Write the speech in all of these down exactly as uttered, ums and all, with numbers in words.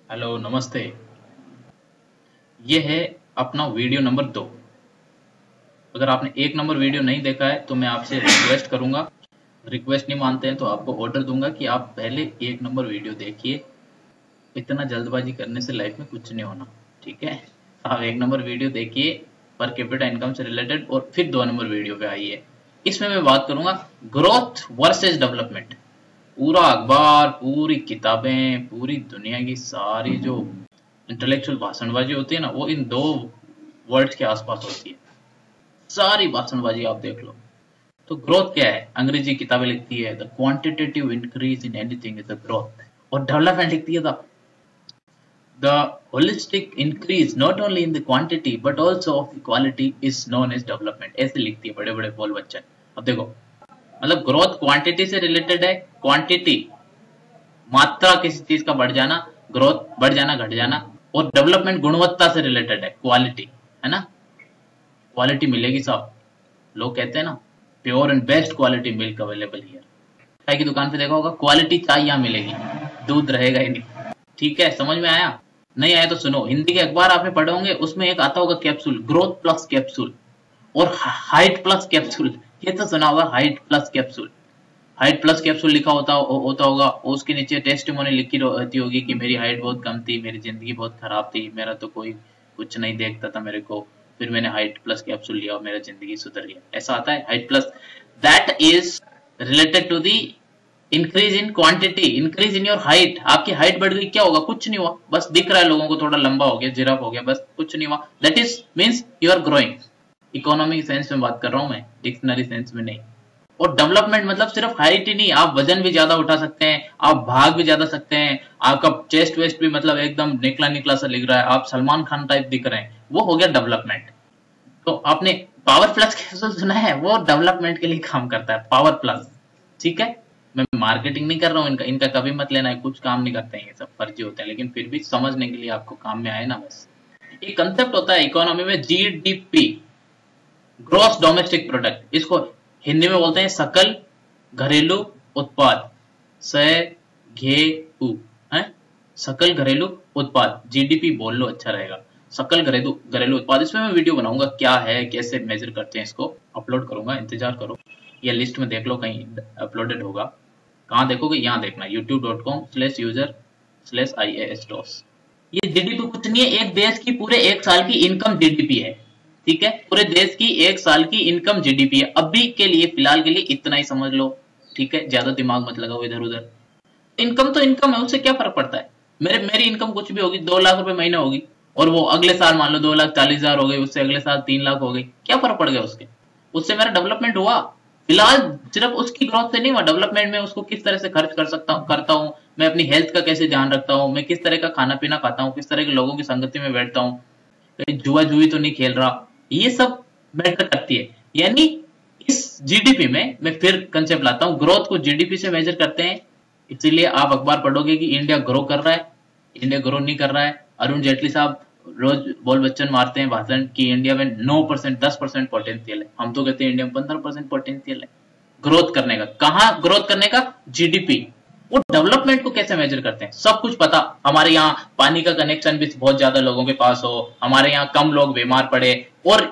Hello, नमस्ते। ये है अपना वीडियो नंबर दो। अगर आपने एक नंबर वीडियो नहीं देखा है तो मैं आपसे रिक्वेस्ट करूंगा। रिक्वेस्ट नहीं मानते हैं तो आपको ऑर्डर दूंगा कि आप पहले एक नंबर वीडियो देखिए। इतना जल्दबाजी करने से लाइफ में कुछ नहीं होना। ठीक है, आप एक नंबर वीडियो देखिए पर कैपिटा इनकम से रिलेटेड, और फिर दो नंबर वीडियो पे आइए। इसमें मैं बात करूंगा ग्रोथ वर्सेस डेवलपमेंट। पूरा अखबार, पूरी किताबें, पूरी दुनिया की सारी जो इंटेलेक्चुअल भाषणबाजी होती है ना, वो इन दो वर्ड्स के आसपास होती है। सारी भाषणबाजी आप देख लो। तो ग्रोथ क्या है? अंग्रेजी किताबें लिखती है the quantitative increase in anything is the growth, और डेवलपमेंट लिखती है the the holistic increase not only in the quantity but also of the quality is known as development. ऐसे लिखती है बड़े बड़े बोल बच्चन। अब देखो, मतलब ग्रोथ क्वांटिटी से रिलेटेड है। क्वांटिटी मात्रा किसी चीज का बढ़ जाना, ग्रोथ बढ़ जाना, घट जाना। और डेवलपमेंट गुणवत्ता से रिलेटेड है, क्वालिटी, है ना। क्वालिटी मिलेगी सब। लोग कहते हैं ना, pure and best quality milk available here. चाय की दुकान पे देखा होगा, क्वालिटी चाय यहाँ मिलेगी, दूध रहेगा ही नहीं। ठीक है, समझ में आया? नहीं आया तो सुनो, हिंदी के अखबार आपने पढ़े होंगे, उसमें एक आता होगा कैप्सूल, ग्रोथ प्लस कैप्सूल और हाइट प्लस कैप्सूल। ये तो सुना होगा, height plus capsule. Height plus capsule लिखा होता होता होगा, और उसके नीचे टेस्टिमोनी लिखी रहती होगी कि मेरी हाइट बहुत कम थी, मेरी जिंदगी बहुत खराब थी, मेरा तो कोई कुछ नहीं देखता था मेरे को, फिर मैंने हाइट प्लस कैप्सूल लिया और मेरा जिंदगी सुधर गया। ऐसा आता है height plus. That is related to the increase in quantity, increase in your height. आपकी हाइट बढ़ गई, क्या होगा? कुछ नहीं हुआ, बस दिख रहा है लोगों को, थोड़ा लंबा हो गया, जिराफ हो गया, बस कुछ नहीं हुआ। That is means you are growing. Economic sense में बात कर रहा हूं मैं, डिक्शनरी सेंस में नहीं। और डेवलपमेंट मतलब सिर्फ हाइट ही नहीं, आप वजन भी ज्यादा उठा सकते हैं, आप भाग भी ज्यादा सकते हैं, आपका चेस्ट वेस्ट भी मतलब एकदम निकला निकला सा लिख रहा है, आप सलमान खान टाइप दिख रहे हैं, वो हो गया डेवलपमेंट। तो आपने पावर प्लस कैप्सूल सुना है? वो डेवलपमेंट के लिए काम करता है, पावर प्लस। ठीक है, मैं मार्केटिंग नहीं कर रहा हूँ इनका, इनका कभी मत लेना है, कुछ काम नहीं करते हैं, ये सब फर्जी होते हैं, लेकिन फिर भी समझने के लिए आपको काम में आए ना, बस। एक कंसेप्ट होता है इकोनॉमी में, जीडीपी, ग्रॉस डोमेस्टिक प्रोडक्ट। इसको हिंदी में बोलते हैं सकल घरेलू उत्पाद, स घे उ है, सकल घरेलू उत्पाद। जीडीपी बोल लो, अच्छा रहेगा। सकल घरेलू घरेलू उत्पाद। इसमें मैं वीडियो बनाऊंगा, क्या है, कैसे मेजर करते हैं, इसको अपलोड करूंगा, इंतजार करो। या लिस्ट में देख लो, कहीं अपलोडेड होगा। कहाँ देखोगे? यहाँ देखना, YouTube dot com slash user slash I A S toss. ये जीडीपी कुछ नहीं है, एक देश की पूरे एक साल की इनकम जीडीपी है। ठीक है, पूरे देश की एक साल की इनकम जीडीपी है। अभी के लिए, फिलहाल के लिए इतना ही समझ लो। ठीक है, ज्यादा दिमाग मत लगाओ इधर उधर। इनकम तो इनकम है, उससे क्या फर्क पड़ता है? मेरे मेरी इनकम कुछ भी होगी, दो लाख रुपए महीना होगी, और वो अगले साल मान लो दो लाख चालीस हजार हो गई, उससे अगले साल तीन लाख हो गई, क्या फर्क पड़ गया उसके? उससे मेरा डेवलपमेंट हुआ। फिलहाल सिर्फ उसकी ग्रोथ से नहीं हुआ, डेवलपमेंट में उसको किस तरह से खर्च कर सकता हूँ, करता हूँ मैं, अपनी हेल्थ का कैसे ध्यान रखता हूँ मैं, किस तरह का खाना पीना खाता हूँ, किस तरह के लोगों की संगति में बैठता हूँ, कहीं जुआ जुई तो नहीं खेल रहा, ये सब मैटर करती है। यानी इस जीडीपी में मैं फिर कंसेप्ट लाता हूं, ग्रोथ को जीडीपी से मेजर करते हैं। इसीलिए आप अखबार पढ़ोगे कि इंडिया ग्रो कर रहा है, इंडिया ग्रो नहीं कर रहा है। अरुण जेटली साहब रोज बोल बच्चन मारते हैं भाषण कि इंडिया में नौ परसेंट दस परसेंट पोटेंशियल है, हम तो कहते हैं इंडिया में पंद्रह परसेंट पोटेंशियल है ग्रोथ करने का। कहां ग्रोथ करने का? जीडीपी। वो डेवलपमेंट को कैसे मेजर करते हैं? सब कुछ पता। हमारे यहाँ पानी का कनेक्शन भी बहुत ज्यादा लोगों के पास हो, हमारे यहाँ कम लोग बीमार पड़े, और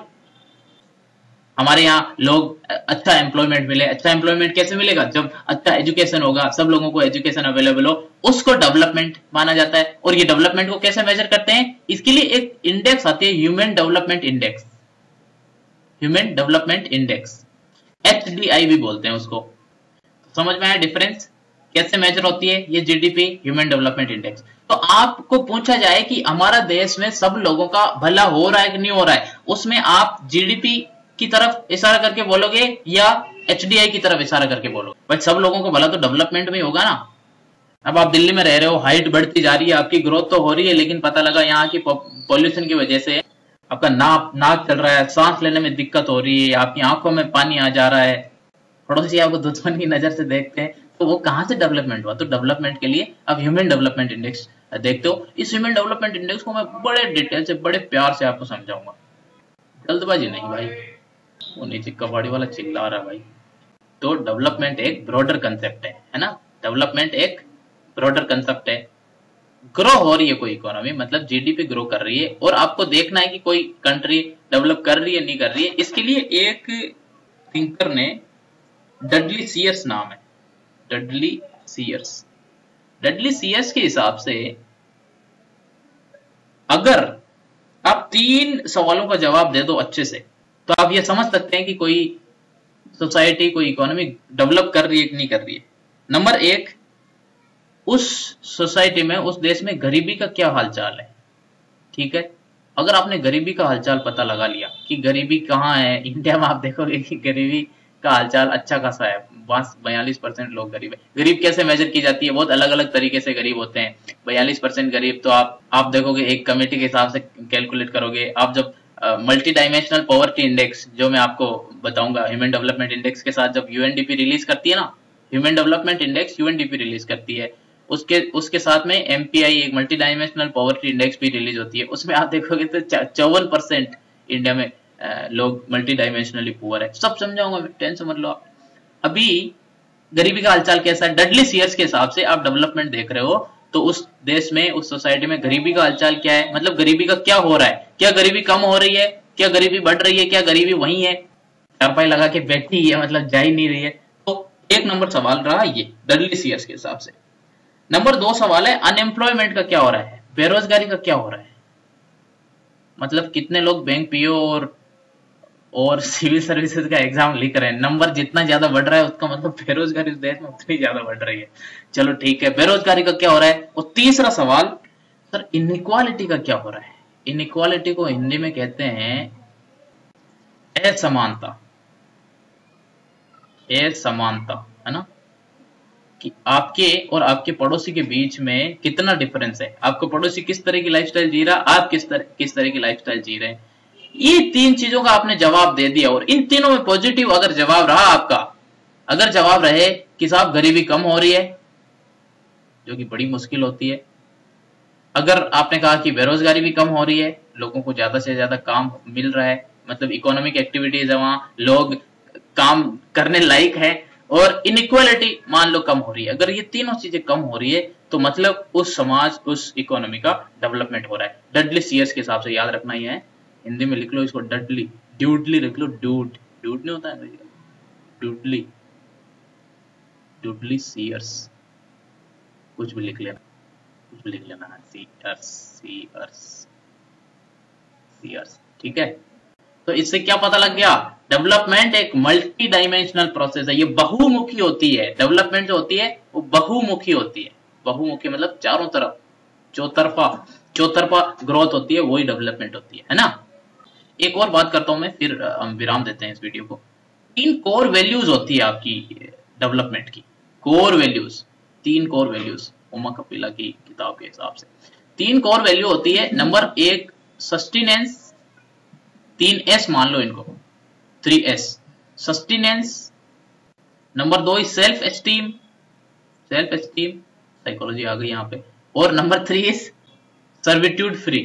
हमारे यहाँ लोग अच्छा एम्प्लॉयमेंट मिले। अच्छा एम्प्लॉयमेंट कैसे मिलेगा? जब अच्छा एजुकेशन होगा, सब लोगों को एजुकेशन अवेलेबल हो, उसको डेवलपमेंट माना जाता है। और ये डेवलपमेंट को कैसे मेजर करते हैं? इसके लिए एक इंडेक्स आती है, human development index. Human development index, H D I भी बोलते हैं उसको। समझ में आया डिफरेंस? कैसे मेजर होती है ये जीडीपी, ह्यूमन डेवलपमेंट इंडेक्स? तो आपको पूछा जाए कि हमारा देश में सब लोगों का भला हो रहा है कि नहीं हो रहा है, उसमें आप जीडीपी की तरफ इशारा करके बोलोगे या एचडीआई की तरफ इशारा करके बोलोगे? भाई सब लोगों को भला तो डेवलपमेंट में होगा ना। अब आप दिल्ली में रह रहे हो, हाइट बढ़ती जा रही है, आपकी ग्रोथ तो हो रही है, लेकिन पता लगा यहाँ की पॉल्यूशन की वजह से आपका नाक नाक चल रहा है, सांस लेने में दिक्कत हो रही है, आपकी आंखों में पानी आ जा रहा है, पड़ोसी आपको दुश्मन की नजर से देखते हैं, तो वो कहां से डेवलपमेंट हुआ? तो डेवलपमेंट के लिए अब ह्यूमन डेवलपमेंट इंडेक्स देखते हो। इस ह्यूमन डेवलपमेंट इंडेक्स को मैं बड़े डिटेल से, बड़े प्यार से आपको समझाऊंगा, जल्दबाजी नहीं भाई। वो नीचे कबाड़ी वाला चिल्ला रहा है भाई। तो डेवलपमेंट एक ब्रॉडर कंसेप्ट है है ना। डेवलपमेंट एक ब्रॉडर कंसेप्ट है। ग्रो हो रही है कोई इकोनॉमी, मतलब जीडीपी ग्रो कर रही है, और आपको देखना है कि कोई कंट्री डेवलप कर रही है नहीं कर रही है। इसके लिए एक थिंकर ने, डडली सीयर्स नाम है, डडली सीयर्स, डडली सीयर्स के हिसाब से अगर आप तीन सवालों का जवाब दे दो अच्छे से, तो आप ये समझ सकते हैं कि कोई सोसाइटी, कोई इकोनॉमी डेवलप कर रही है कि नहीं कर रही है। नंबर एक, उस सोसाइटी में, उस देश में गरीबी का क्या हालचाल है। ठीक है, अगर आपने गरीबी का हालचाल पता लगा लिया कि गरीबी कहाँ है, इंडिया में आप देखोगे कि गरीबी का हालचाल अच्छा खासा है, बयालीस परसेंट लोग गरीब है। गरीब कैसे मेजर की जाती है, बहुत अलग अलग तरीके से गरीब होते हैं। बयालीस परसेंट गरीब तो आप आप देखोगे एक कमेटी के हिसाब से कैलकुलेट करोगे आप, जब मल्टी डायमेंशनल पॉवर्टी इंडेक्स, जो मैं आपको बताऊंगा ह्यूमन डेवलपमेंट इंडेक्स के साथ, जब यूएनडीपी रिलीज करती है ना, human development index UNDP release करती है, उसके उसके साथ में एमपीआई, एक मल्टी डायमेंशनल पॉवर्टी इंडेक्स भी रिलीज होती है। उसमें आप देखोगे तो चौवन परसेंट इंडिया में लोग मल्टी डायमेंशनली पुअर है। सब समझाऊंगा, टेंशन मत लो आप। अभी गरीबी का हालचाल कैसा है, डडली सीयर्स के हिसाब से आप डेवलपमेंट देख रहे हो, तो उस देश में, उस सोसाइटी में गरीबी का हालचाल क्या है, मतलब गरीबी का क्या हो रहा है, क्या गरीबी कम हो रही है, क्या गरीबी बढ़ रही है, क्या गरीबी वही है, चारपाई लगा के बैठी है, मतलब जा ही नहीं रही है। तो एक नंबर सवाल रहा ये डडली सीयर्स के हिसाब से। नंबर दो सवाल है अनएम्प्लॉयमेंट का क्या हो रहा है, बेरोजगारी का क्या हो रहा है, मतलब कितने लोग बैंक पीओ और और सिविल सर्विसेज का एग्जाम लिख रहे हैं। नंबर जितना ज्यादा बढ़ रहा है उसका मतलब बेरोजगारी इस देश में उतनी ज्यादा बढ़ रही है। चलो ठीक है, बेरोजगारी का क्या हो रहा है। और तीसरा सवाल, सर इनइक्वालिटी का क्या हो रहा है। इनइक्वालिटी को हिंदी में कहते हैं असमानता, असमानता है ना, कि आपके और आपके पड़ोसी के बीच में कितना डिफरेंस है, आपको पड़ोसी किस तरह की लाइफस्टाइल जी रहा, आप किस तरह किस तरह की लाइफस्टाइल जी रहे हैं। ये तीन चीजों का आपने जवाब दे दिया, और इन तीनों में पॉजिटिव अगर जवाब रहा आपका, अगर जवाब रहे कि साहब गरीबी कम हो रही है, जो कि बड़ी मुश्किल होती है, अगर आपने कहा कि बेरोजगारी भी कम हो रही है, लोगों को ज्यादा से ज्यादा काम मिल रहा है, मतलब इकोनॉमिक एक्टिविटीज है, वहां लोग काम करने लायक है, और इनइक्वालिटी मान लो कम हो रही है, अगर ये तीनों चीजें कम हो रही है तो मतलब उस समाज, उस इकोनॉमी का डेवलपमेंट हो रहा है। डडली सीयर्स के हिसाब से याद रखना ही है, हिंदी में लिख लो इसको डडली, ड्यूडली लिख लो, डूड डूड नहीं होता है, डूडली, डूडली सीयर्स, कुछ भी लिख लेना, कुछ भी लिख लेना, सीयर्स सीयर्स सीयर्स, ठीक है। तो इससे क्या पता लग गया, डेवलपमेंट एक मल्टी डायमेंशनल प्रोसेस है, ये बहुमुखी होती है। डेवलपमेंट जो होती है वो बहुमुखी होती है, बहुमुखी मतलब चारों तरफ, चौतरफा चौतरफा ग्रोथ होती है, वही डेवलपमेंट होती है, है ना। एक और बात करता हूं मैं, फिर हम विराम देते हैं इस वीडियो को। तीन कोर वैल्यूज होती है आपकी डेवलपमेंट की, कोर वैल्यूज, तीन कोर वैल्यूज, उमा कपिला की किताब के हिसाब से तीन कोर वैल्यू होती है। नंबर एक सस्टेनेंस, तीन एस मान लो इनको, थ्री एस, सस्टेनेंस। नंबर दो self esteem, self esteem, psychology आ गई यहाँ पे। और number three is servitude free,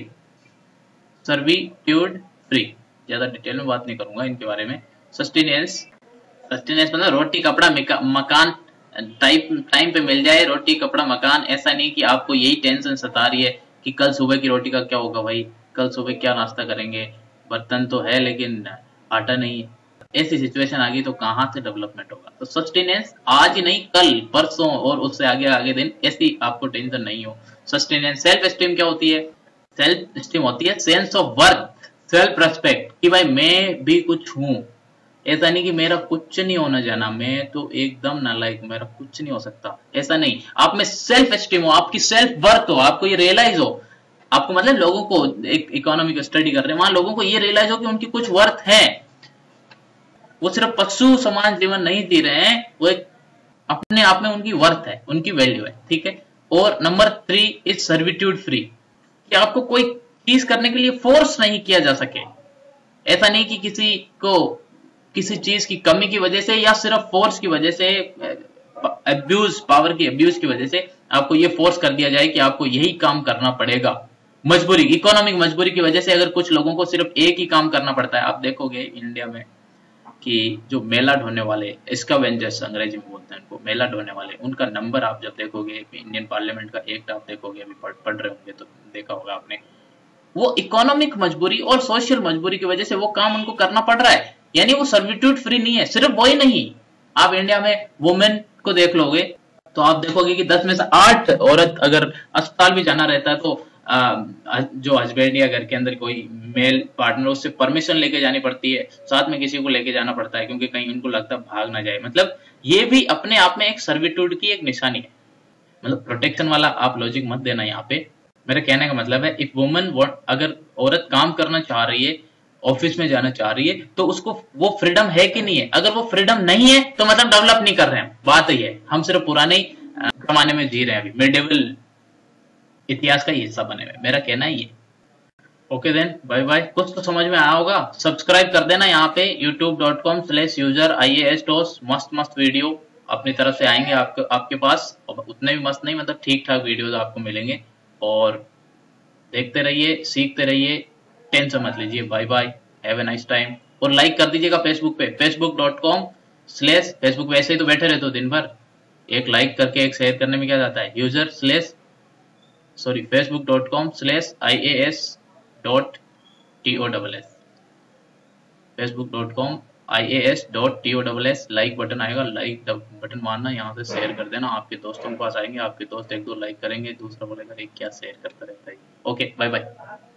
servitude free. ज्यादा डिटेल में बात नहीं करूंगा इनके बारे में। सस्टेनेंस, सस्टेनेंस मतलब रोटी कपड़ा मकान टाइप टाइम पे मिल जाए, रोटी कपड़ा मकान। ऐसा नहीं कि आपको यही टेंशन सता रही है कि कल सुबह की रोटी का क्या होगा भाई, कल सुबह क्या नाश्ता करेंगे, बर्तन तो है लेकिन आटा नहीं है। ऐसी सिचुएशन आ गई तो कहां से डेवलपमेंट होगा। तो सस्टेनेंस आज ही नहीं, कल, परसों और उससे आगे आगे दिन, ऐसी आपको टेंशन नहीं हो। सस्टेनेंस। सेल्फ एस्टीम क्या होती है, सेल्फ एस्टीम होती है sense of worth, self respect, कि भाई मैं भी कुछ हूं, ऐसा नहीं कि मेरा कुछ नहीं होना जाना, मैं तो एकदम नालायक, मेरा कुछ नहीं हो सकता, ऐसा नहीं। आप में सेल्फ एस्टीम हो, आपकी सेल्फ वर्थ हो, आपको ये रियलाइज हो, आपको मतलब लोगों को, एक इकोनॉमी को स्टडी कर रहे हैं वहां लोगों को ये रियलाइज हो कि उनकी कुछ वर्थ है, वो सिर्फ पशु समान जीवन नहीं जी रहे हैं, वो एक अपने आप में उनकी वर्थ है, उनकी वैल्यू है, ठीक है। और number three is servitude free, कि आपको कोई चीज करने के लिए फोर्स नहीं किया जा सके। ऐसा नहीं कि किसी को किसी चीज की कमी की वजह से या सिर्फ फोर्स की वजह से, अब्यूज, पावर की अब्यूज की वजह से आपको ये फोर्स कर दिया जाए कि आपको यही काम करना पड़ेगा। मजबूरी, इकोनॉमिक मजबूरी की वजह से अगर कुछ लोगों को सिर्फ एक ही काम करना पड़ता है। आप देखोगे इंडिया में कि जो मेला ढोने वाले, स्कैवेंजर्स अंग्रेजी में बोलते हैं उनको, मेला ढोने वाले, उनका नंबर आप जब देखोगे, इंडियन पार्लियामेंट का एक्ट आप देखोगे, अभी पढ़ पढ़ रहे होंगे तो देखा होगा आपने, वो इकोनॉमिक मजबूरी और सोशल मजबूरी की वजह से वो काम उनको करना पड़ रहा है। यानी वो सर्विट्यूट फ्री नहीं है। सिर्फ वही नहीं, आप इंडिया में वुमेन को देख लोगे तो आप देखोगे कि दस में से आठ औरत अगर अस्पताल भी जाना रहता है तो आ, जो हस्बैंड या घर के अंदर कोई मेल पार्टनर, उससे परमिशन लेके जानी पड़ती है, साथ में किसी को लेके जाना पड़ता है, क्योंकि कहीं उनको लगता है भाग ना जाए। मतलब ये भी अपने आप में एक सर्विट्यूड की एक निशानी है। मतलब प्रोटेक्शन वाला आप लॉजिक मत देना यहाँ पे। मेरे कहने का मतलब है, इफ वुमन, अगर औरत काम करना चाह रही है, ऑफिस में जाना चाह रही है, तो उसको वो फ्रीडम है कि नहीं है। अगर वो फ्रीडम नहीं है तो मतलब डेवलप नहीं कर रहे हैं। बात ये है, हम सिर्फ पुराने जमाने में जी रहे हैं, अभी मिडिवल इतिहास का ही हिस्सा बने हुए। मेरा कहना ही है। Okay then, bye bye. कुछ तो समझ में आया होगा। सब्सक्राइब कर देना यहाँ पे YouTube dot com slash user I A S toss. मस्त मस्त वीडियो अपनी तरफ से आएंगे आपके आपके पास। उतने भी मस्त नहीं, मतलब ठीक ठाक वीडियोस आपको मिलेंगे। और देखते रहिए, सीखते रहिए, टेंशन मत लीजिए। Bye bye, have a nice time. और लाइक कर दीजिएगा फेसबुक पे, Facebook dot com slash, Facebook पे ऐसे ही तो बैठे रहते हो दिन भर, एक लाइक करके एक शेयर करने में क्या जाता है। User slash sorry Facebook dot com slash I A S dot T O double S, Facebook dot com I A S dot T O double S. Like button आएगा, लाइक बटन मारना, यहाँ से share कर देना, आपके दोस्तों के पास आएंगे, आपके दोस्त एक दो लाइक करेंगे, दूसरा बोलेगा एक क्या शेयर करता रहता है। Okay, bye bye.